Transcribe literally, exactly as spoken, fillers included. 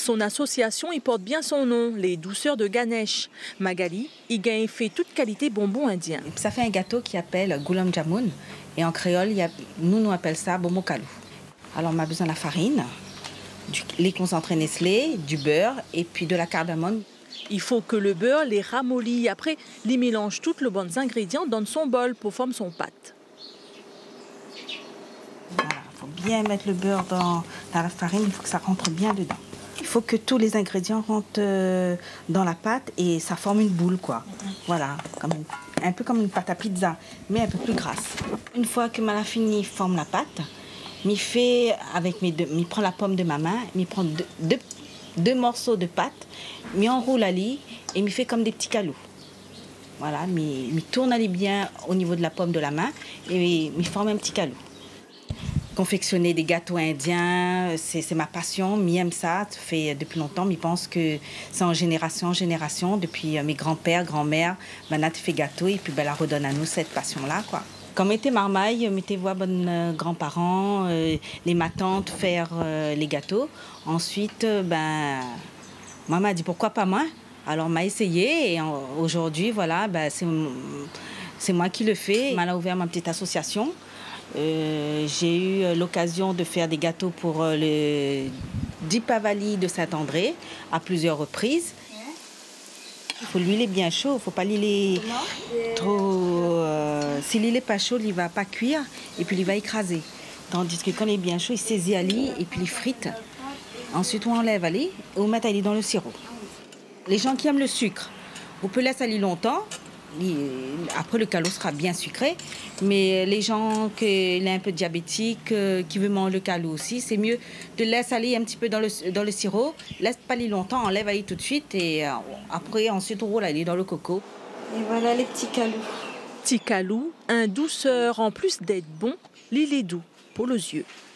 Son association y porte bien son nom, les douceurs de Ganesh. Magali y gagne fait toute qualité bonbons indiens. Ça fait un gâteau qui s'appelle Gulab Jamun. Et en créole, il y a, nous, nous appelons ça Bomokalou. Alors, on a besoin de la farine, du lait concentré Nestlé, du beurre et puis de la cardamome. Il faut que le beurre les ramollit. Après, il mélange tous les bons ingrédients dans son bol pour former son pâte. Voilà, il faut bien mettre le beurre dans, dans la farine, il faut que ça rentre bien dedans. Il faut que tous les ingrédients rentrent euh, dans la pâte et ça forme une boule, quoi. Voilà, comme une, un peu comme une pâte à pizza, mais un peu plus grasse. Une fois que ma fini forme la pâte, m'y fait avec mes deux, m'y prend la pomme de ma main, m'y prend deux, deux, deux morceaux de pâte, m'y enroule à lit et m'y fait comme des petits calous. Voilà, m'y, m'y tourne à lit bien au niveau de la pomme de la main et m'y forme un petit calou. Confectionner des gâteaux indiens, c'est, c'est ma passion. M'y aime ça, ça fait depuis longtemps. M'y pense que c'est en génération en génération. Depuis mes grands-pères, grands-mères, Manat fait gâteau et puis ben, la redonne à nous cette passion-là, quoi. Quand mettez marmaille, mettez voir bonnes euh, grands-parents, euh, les matantes faire euh, les gâteaux. Ensuite, euh, ben, maman m'a dit pourquoi pas moi. Alors m'a essayé et en, aujourd'hui, voilà, ben, c'est, c'est moi qui le fais. M'a a ouvert ma petite association. Euh, j'ai eu l'occasion de faire des gâteaux pour le Dipavali de Saint-André à plusieurs reprises. Il faut l'huile est bien chaud, il ne faut pas l'huile trop... Euh, si l'huile n'est pas chaude, il ne va pas cuire et puis il va écraser. Tandis que quand il est bien chaud, il saisit à lit et puis il frite. Ensuite, on enlève à lit et on met à lit dans le sirop. Les gens qui aiment le sucre, on peut laisser à lit longtemps. Après, le calot sera bien sucré. Mais les gens qui sont un peu diabétiques, euh, qui veulent manger le calot aussi, c'est mieux de laisser aller un petit peu dans le, dans le sirop. Laisse pas aller longtemps, enlève aller tout de suite. Et euh, après, ensuite, on roule aller dans le coco. Et voilà les petits calots. Petit calou, un douceur en plus d'être bon, l'île est doux pour les yeux.